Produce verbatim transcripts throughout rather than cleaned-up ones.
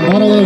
Var olun.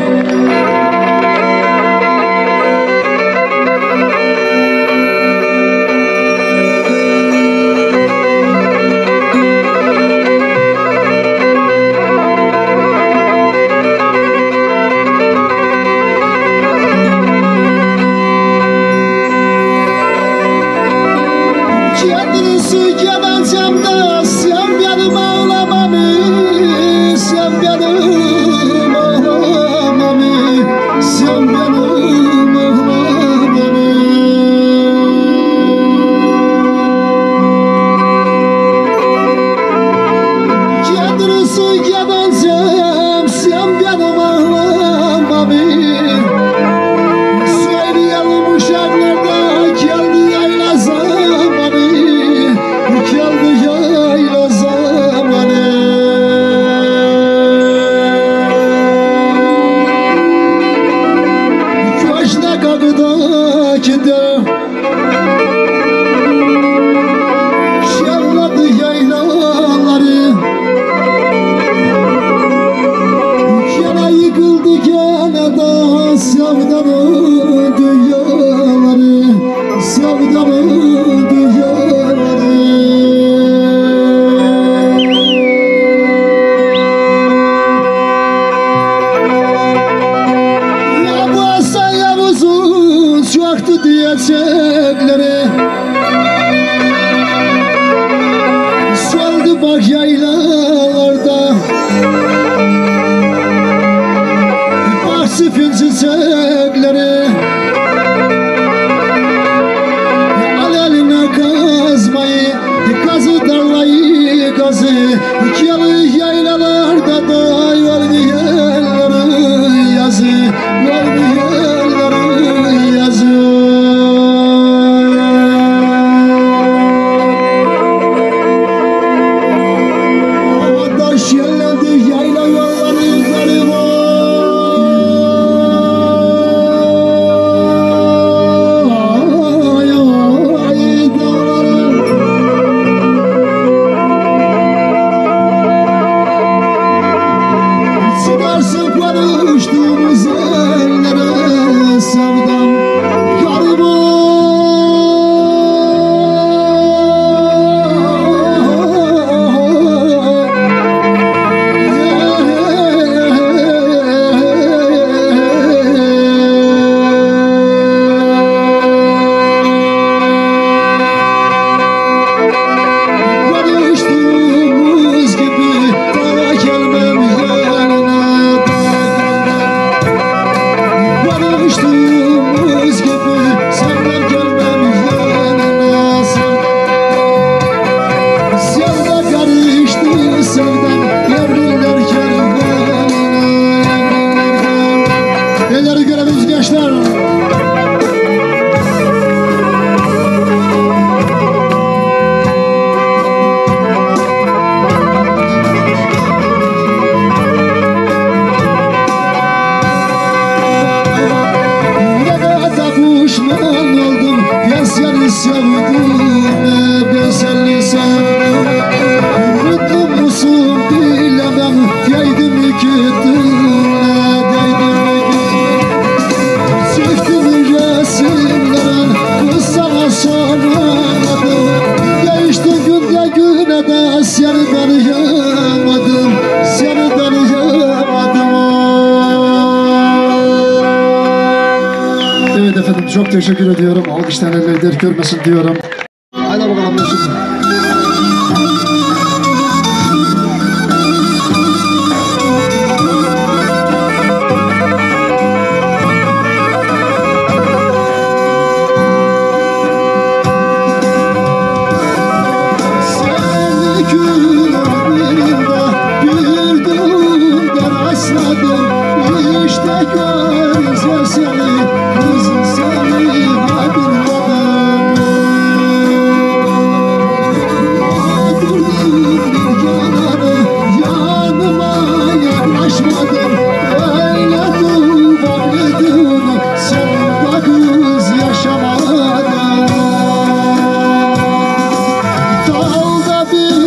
Çok teşekkür ediyorum. Alkıştan elleri dert görmesin diyorum. Haydi bakalım.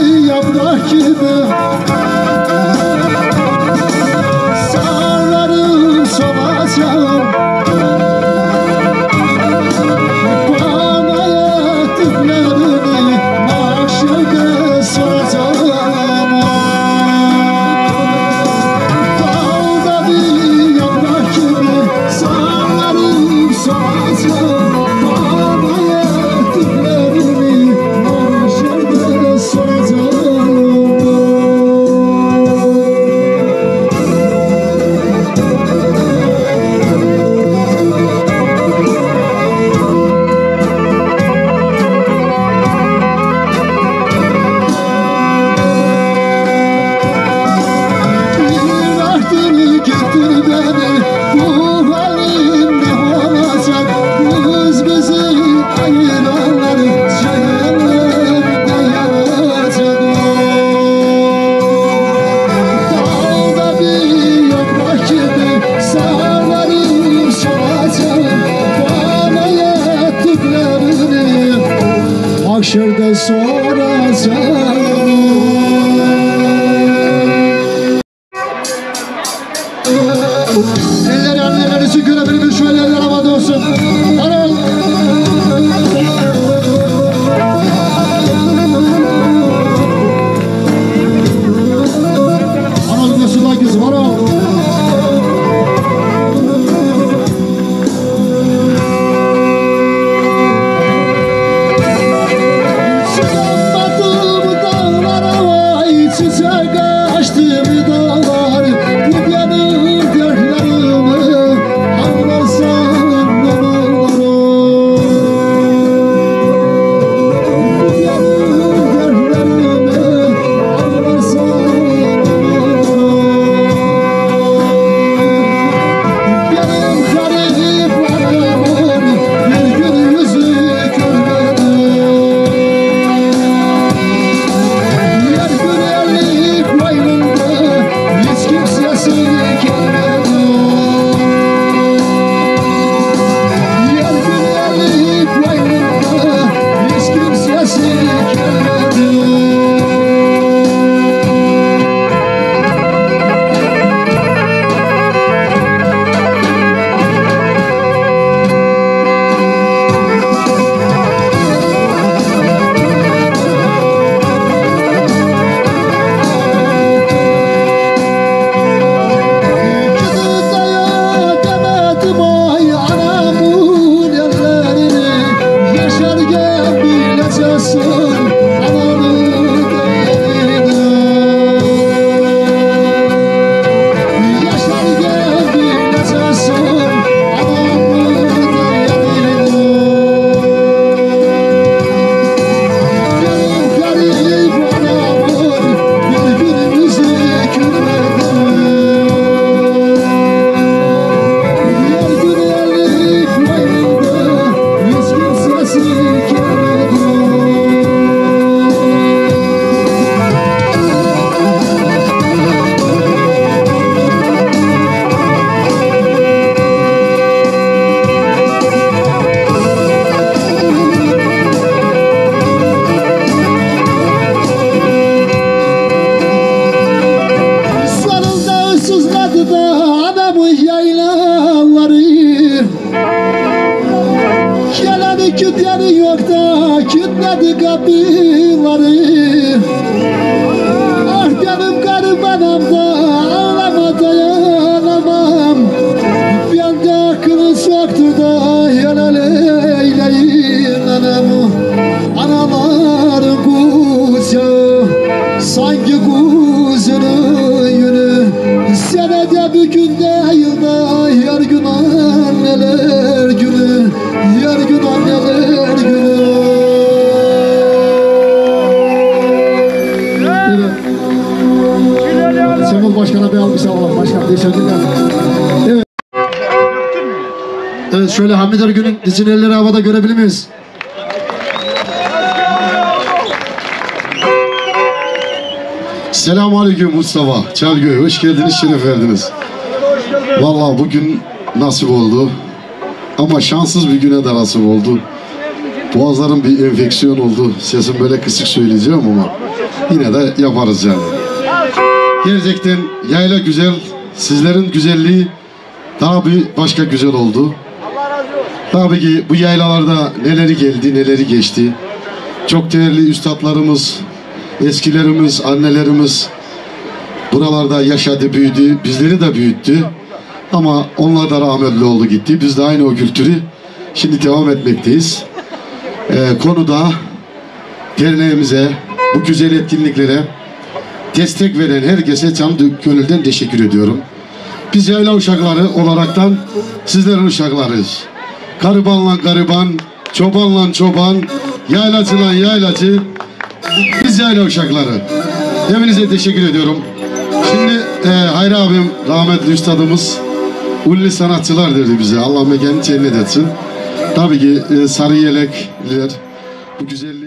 Sararım soracağım. Bana yaptıklarını mahşerde soracağım. Dağda bir yaprak gibi sallarım soracağım. Bana yaptıklarını mahşerde soracağım. Mahşerde soracağım. Elleri annelerinizi görebilir, şöyle eller havada olsun. Anıl. Anıl nasıl kızım, Anıl. Çiçek açtım dağlar, bu benim dertlerimi anlarsan ne olur. Bu benim dertlerimi anlarsan ne olur. Benim gariplarımın bir gün yüzü görmedim. Hiç kimsesi gelmedi. Yer günelik vaynında hiç kimsesi gelmedi. Kütleri yok da kütledi kapıları. Ah canım garip anam da ağlama dayanamam. Ben de akıllı çoktur da yana leyleyin anamı. Anaların kucağı sanki kuzunun yünü. Senede bir günde yılda her gün anneler günü. Her gün anneler günü. Evet. Semol Başkan'a bir alkış alalım. Başkan teşekkürler. Evet. Evet, şöyle Hamid Ergün'ün dizini elleri havada görebilir miyiz? Selamünaleyküm Mustafa Çalgöy, hoş geldiniz, şeref verdiniz. Vallahi bugün nasip oldu ama şanssız bir güne de nasip oldu. Boğazlarım bir enfeksiyon oldu, sesim böyle kısık söyleyeceğim ama yine de yaparız yani. Gerçekten yayla güzel, sizlerin güzelliği daha bir başka güzel oldu. Tabii ki bu yaylalarda neleri geldi, neleri geçti. Çok değerli üstadlarımız, eskilerimiz, annelerimiz buralarda yaşadı, büyüdü, bizleri de büyüttü. Ama onlar da rahmetli oldu gitti. Biz de aynı o kültürü şimdi devam etmekteyiz. Ee, konuda derneğimize, bu güzel etkinliklere destek veren herkese can gönülden teşekkür ediyorum. Biz yayla uşakları olaraktan sizlerin uşaklarıyız. Garibanla gariban, çobanla çoban, yaylacıyla yaylacı, biz yayla uşakları. Hepinize teşekkür ediyorum. Şimdi e, Hayri abim, rahmetli üstadımız, ulli sanatçılar dedi bize. Allah mekanı cennet etsin. Tabii ki e, sarı yelekliler, bu güzelliği